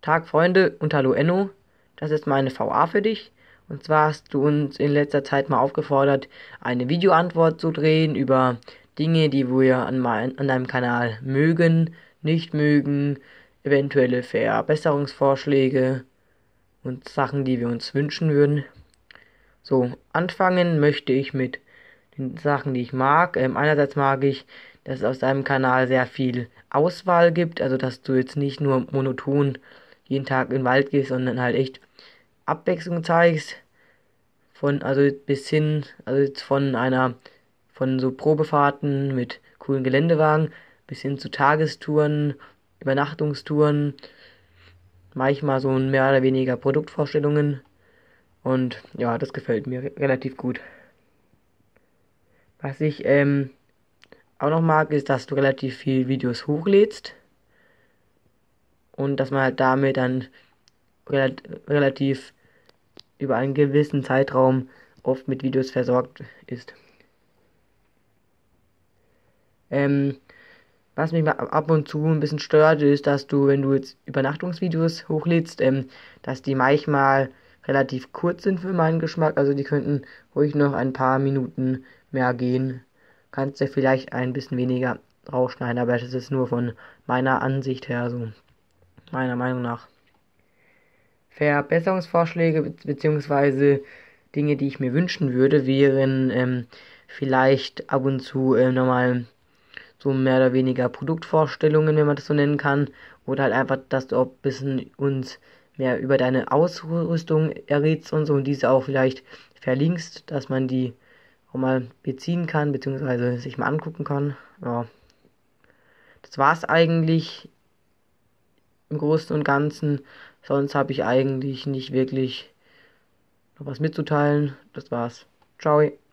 Tag Freunde und hallo Enno, das ist meine VA für dich. Und zwar hast du uns in letzter Zeit mal aufgefordert, eine Videoantwort zu drehen über Dinge, die wir an deinem Kanal mögen, nicht mögen, eventuelle Verbesserungsvorschläge und Sachen, die wir uns wünschen würden. So, anfangen möchte ich mit den Sachen, die ich mag. Einerseits mag ich, dass es auf deinem Kanal sehr viel Auswahl gibt, also dass du jetzt nicht nur monoton jeden Tag in den Wald gehst, sondern halt echt Abwechslung zeigst. Also bis hin, also jetzt von so Probefahrten mit coolen Geländewagen bis hin zu Tagestouren, Übernachtungstouren, manchmal so mehr oder weniger Produktvorstellungen. Und ja, das gefällt mir relativ gut. Was ich auch noch mag, ist, dass du relativ viel Videos hochlädst und dass man halt damit dann relativ über einen gewissen Zeitraum oft mit Videos versorgt ist. Ähm, Was mich mal ab und zu ein bisschen stört, ist, dass du, wenn du jetzt Übernachtungsvideos hochlädst, dass die manchmal relativ kurz sind für meinen Geschmack. Also die könnten ruhig noch ein paar Minuten mehr gehen. Kannst du vielleicht ein bisschen weniger rausschneiden, aber das ist nur von meiner Ansicht her, so meiner Meinung nach. Verbesserungsvorschläge beziehungsweise Dinge, die ich mir wünschen würde, wären vielleicht ab und zu nochmal so mehr oder weniger Produktvorstellungen, wenn man das so nennen kann, oder halt einfach, dass du auch ein bisschen uns mehr über deine Ausrüstung errätst und so und diese auch vielleicht verlinkst, dass man die auch mal beziehen kann, beziehungsweise sich mal angucken kann. Ja, das war's eigentlich im Großen und Ganzen. Sonst habe ich eigentlich nicht wirklich noch was mitzuteilen. Das war's. Ciao.